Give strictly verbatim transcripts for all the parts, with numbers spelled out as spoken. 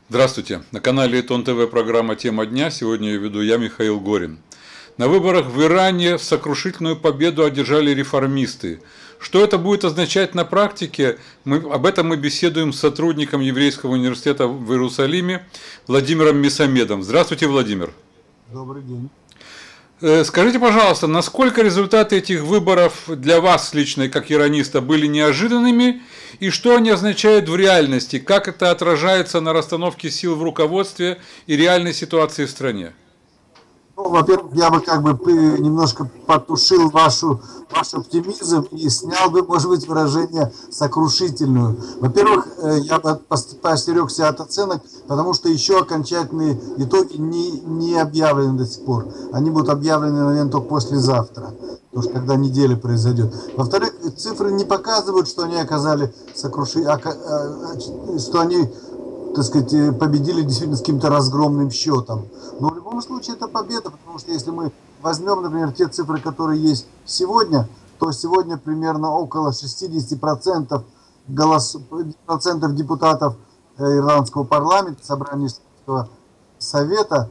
Здравствуйте! На канале Итон ТВ программа «Тема дня». Сегодня ее веду я, Михаил Горин. На выборах в Иране сокрушительную победу одержали реформисты. Что это будет означать на практике? Мы, об этом мы беседуем с сотрудником Еврейского университета в Иерусалиме Владимиром Месамедом. Здравствуйте, Владимир. Добрый день. Скажите, пожалуйста, насколько результаты этих выборов для вас лично, как ираниста, были неожиданными, и что они означают в реальности, как это отражается на расстановке сил в руководстве и реальной ситуации в стране? Ну, во-первых, я бы как бы немножко потушил вашу, ваш оптимизм и снял бы, может быть, выражение сокрушительную. Во-первых, я бы поостерегся от оценок, потому что еще окончательные итоги не, не объявлены до сих пор. Они будут объявлены, наверное, только послезавтра, потому что когда неделя произойдет. Во-вторых, цифры не показывают, что они оказали сокрушительные, что они, так сказать, победили действительно с каким-то разгромным счетом. Но в любом случае это победа, потому что если мы возьмем, например, те цифры, которые есть сегодня, то сегодня примерно около шестьдесят процентов, голос... процентов депутатов ирландского парламента, собрания Исламского совета,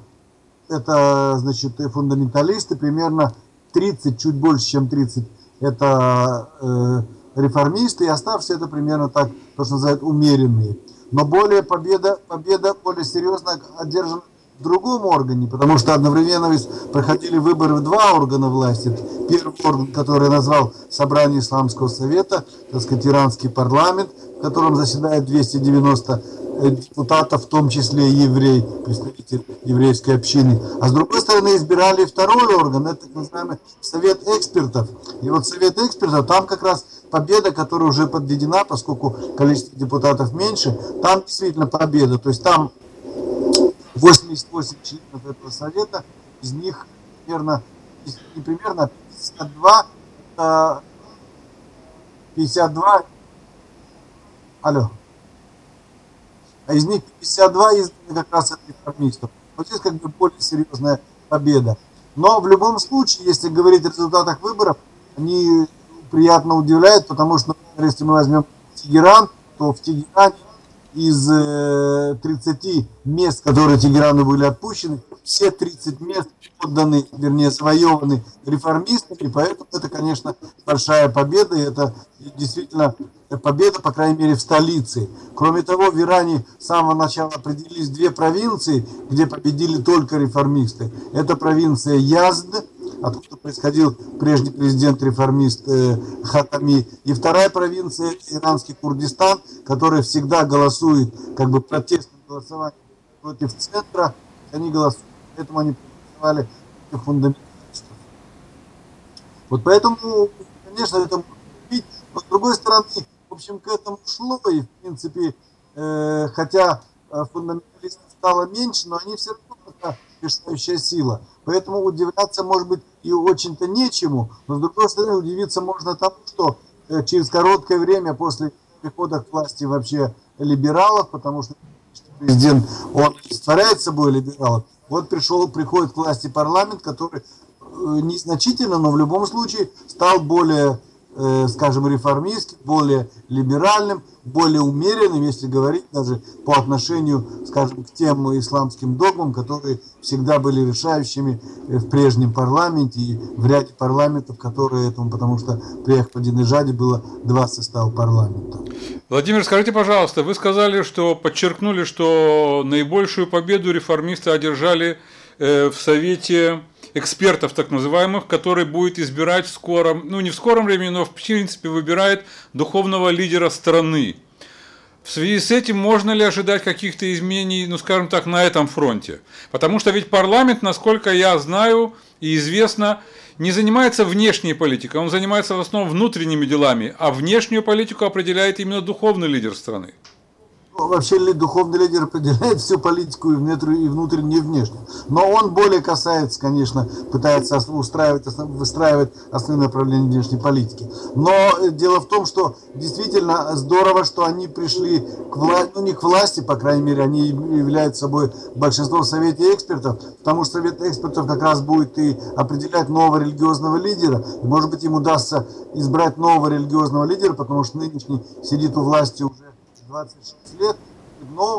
это, значит, фундаменталисты, примерно тридцать, чуть больше, чем тридцать, это э, реформисты, и оставшиеся это примерно так, то, что называют, умеренные. Но более победа, победа более серьезно одержана в другом органе, потому что одновременно проходили выборы в два органа власти. Первый орган, который я назвал Собрание Исламского совета, так сказать, иранский парламент, в котором заседает двести девяносто депутатов, в том числе и еврей, представитель еврейской общины. А с другой стороны избирали второй орган, это так называемый Совет экспертов. И вот Совет экспертов, там как раз победа, которая уже подведена, поскольку количество депутатов меньше, там действительно победа. То есть там восемьдесят восемь членов этого совета, из них примерно, не примерно, пятьдесят два, пятьдесят два, алло, а из них пятьдесят два избраны как раз от реформистов. Вот здесь как бы более серьезная победа. Но в любом случае, если говорить о результатах выборов, они приятно удивляют, потому что, например, если мы возьмем Тегеран, то в Тегеране из тридцати мест, которые Тегерану были отпущены, все тридцать мест отданы, вернее, завоеваны реформистами, поэтому это, конечно, большая победа, и это действительно победа, по крайней мере, в столице. Кроме того, в Иране с самого начала определились две провинции, где победили только реформисты. Это провинция Язд, откуда происходил прежний президент-реформист э, Хатами, и вторая провинция иранский Курдистан, который всегда голосует, как бы протестным голосованием против центра, они голосуют, поэтому они проголосовали против фундаменталистов. Вот поэтому, конечно, это можно быть, но с другой стороны, в общем, к этому шло, и в принципе, э, хотя фундаменталистов стало меньше, но они все равно пока решающая сила. Поэтому удивляться, может быть, и очень-то нечему, но с другой стороны удивиться можно тому, что через короткое время после прихода к власти вообще либералов, потому что президент, он олицетворяет собой либералов, вот пришел, приходит к власти парламент, который незначительно, но в любом случае стал более, э, скажем, реформистским, более либеральным, более умеренным, если говорить даже по отношению, скажем, к тем исламским догмам, которые всегда были решающими в прежнем парламенте и в ряде парламентов, которые этому, потому что при Ахмадинеджаде было два состава парламента. Владимир, скажите, пожалуйста, вы сказали, что подчеркнули, что наибольшую победу реформисты одержали э, в Совете экспертов, так называемых, который будет избирать в скором, ну не в скором времени, но в принципе выбирает духовного лидера страны. В связи с этим можно ли ожидать каких-то изменений, ну скажем так, на этом фронте? Потому что ведь парламент, насколько я знаю и известно, не занимается внешней политикой, он занимается в основном внутренними делами, а внешнюю политику определяет именно духовный лидер страны. Вообще духовный лидер определяет всю политику и внутреннюю, и внутреннюю, и внешнюю. Но он более касается, конечно, пытается устраивать, выстраивать основные направления внешней политики. Но дело в том, что действительно здорово, что они пришли к власти, ну не к власти, по крайней мере, они являются собой большинство в Совете экспертов, потому что Совет экспертов как раз будет и определять нового религиозного лидера. И, может быть, им удастся избрать нового религиозного лидера, потому что нынешний сидит у власти уже двадцать шесть лет, нового, который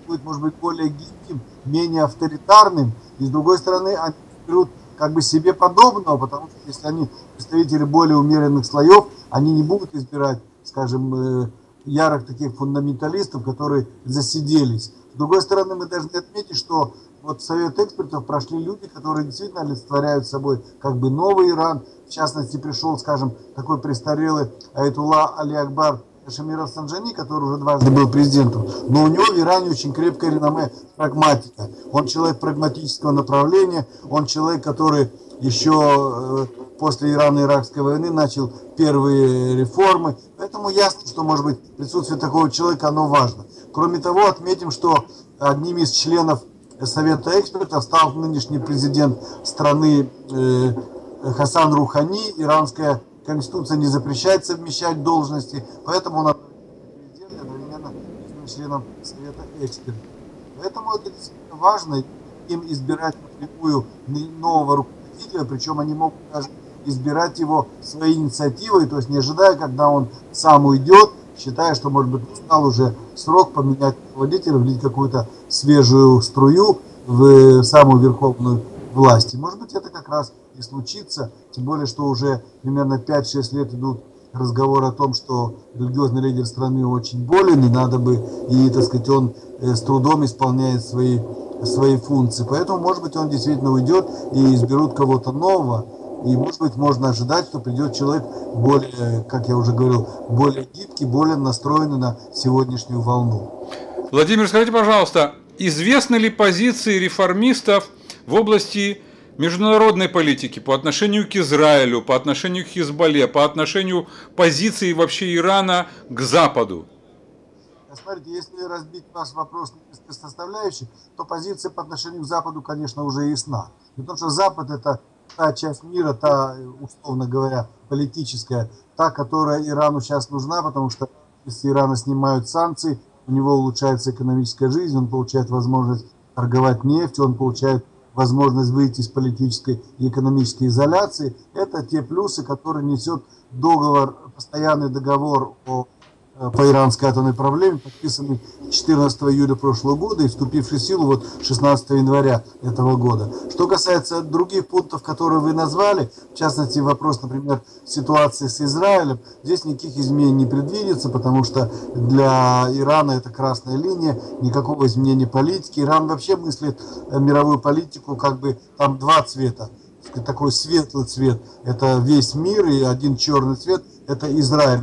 будет, может быть, более гибким, менее авторитарным, и с другой стороны, они берут как бы себе подобного, потому что если они представители более умеренных слоев, они не будут избирать, скажем, ярых таких фундаменталистов, которые засиделись. С другой стороны, мы должны отметить, что вот в Совет экспертов прошли люди, которые действительно олицетворяют собой как бы новый Иран. В частности, пришел, скажем, такой престарелый Аятулла Али Акбар Шамиров Санджани, который уже дважды был президентом, но у него в Иране очень крепкое реноме прагматика. Он человек прагматического направления, он человек, который еще после Ирано-Иракской войны начал первые реформы. Поэтому ясно, что, может быть, присутствие такого человека, оно важно. Кроме того, отметим, что одним из членов Совета экспертов стал нынешний президент страны э, Хасан Рухани. Иранская конституция не запрещает совмещать должности, поэтому он президент одновременно членом Совета экспертов. Поэтому это действительно важно, им избирать напрямую нового руководителя, причем они могут даже избирать его своей инициативой, то есть не ожидая, когда он сам уйдет, считая, что, может быть, настал уже срок поменять руководителя, влить какую-то свежую струю в самую верховную власть. И, может быть, это как раз и случится, тем более, что уже примерно пять-шесть лет идут разговоры о том, что религиозный лидер страны очень болен, и надо бы, и, так сказать, он с трудом исполняет свои, свои функции. Поэтому, может быть, он действительно уйдет и изберут кого-то нового. И, может быть, можно ожидать, что придет человек более, как я уже говорил, более гибкий, более настроенный на сегодняшнюю волну. Владимир, скажите, пожалуйста, известны ли позиции реформистов в области международной политики по отношению к Израилю, по отношению к Хизбалле, по отношению позиции вообще Ирана к Западу? Смотрите, если разбить ваш вопрос на несколько составляющих, то позиция по отношению к Западу, конечно, уже ясна. Потому что Запад – это та часть мира, та, условно говоря, политическая, та, которая Ирану сейчас нужна, потому что если Ирана снимают санкции, у него улучшается экономическая жизнь, он получает возможность торговать нефтью, он получает возможность выйти из политической и экономической изоляции. Это те плюсы, которые несет договор, постоянный договор о по иранской атомной проблеме, подписанный четырнадцатого июля прошлого года и вступивший в силу вот шестнадцатого января этого года. Что касается других пунктов, которые вы назвали, в частности вопрос, например, ситуации с Израилем, здесь никаких изменений не предвидится, потому что для Ирана это красная линия, никакого изменения политики. Иран вообще мыслит мировую политику как бы там два цвета. Такой светлый цвет – это весь мир, и один черный цвет – это Израиль.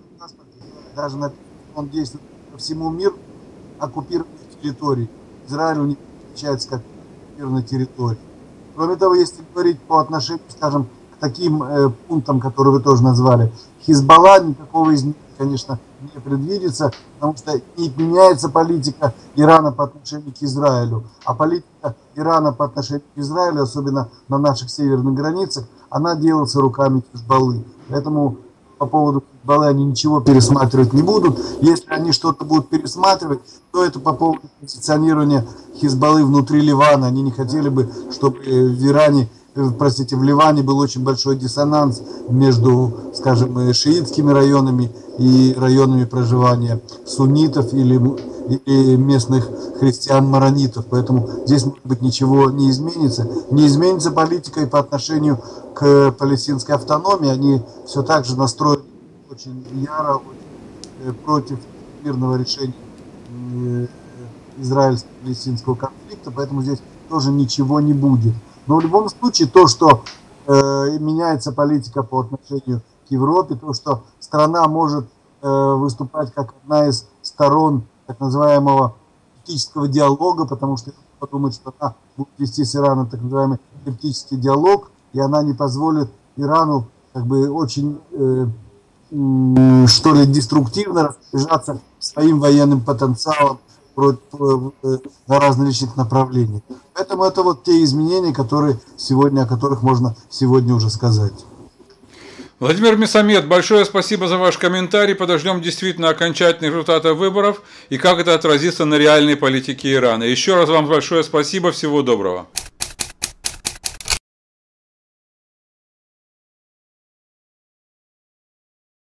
Даже на, он действует по всему миру, оккупированной территории. Израиль у них отличается как оккупированной территории. Кроме того, если говорить по отношению, скажем, к таким э, пунктам, которые вы тоже назвали, Хизбалла, никакого изменения, конечно, не предвидится, потому что не меняется политика Ирана по отношению к Израилю. А политика Ирана по отношению к Израилю, особенно на наших северных границах, она делается руками Хизбаллы. Поэтому по поводу Хизбаллы они ничего пересматривать не будут. Если они что-то будут пересматривать, то это по поводу позиционирования Хизбаллы внутри Ливана. Они не хотели бы, чтобы в Иране, простите, в Ливане был очень большой диссонанс между, скажем, шиитскими районами и районами проживания суннитов или, или местных христиан-маронитов. Поэтому здесь, может быть, ничего не изменится. Не изменится политика и по отношению к палестинской автономии. Они все так же настроены очень яро против мирного решения израильско-палестинского конфликта, поэтому здесь тоже ничего не будет. Но в любом случае то, что э, меняется политика по отношению к Европе, то, что страна может э, выступать как одна из сторон так называемого критического диалога, потому что подумает, что она будет вести с Ираном так называемый критический диалог, и она не позволит Ирану как бы очень э, э, что ли деструктивно распоряжаться своим военным потенциалом на различных направлениях. Поэтому это вот те изменения, которые сегодня, о которых можно сегодня уже сказать. Владимир Месамед, большое спасибо за ваш комментарий. Подождем действительно окончательных результатов выборов и как это отразится на реальной политике Ирана. Еще раз вам большое спасибо. Всего доброго.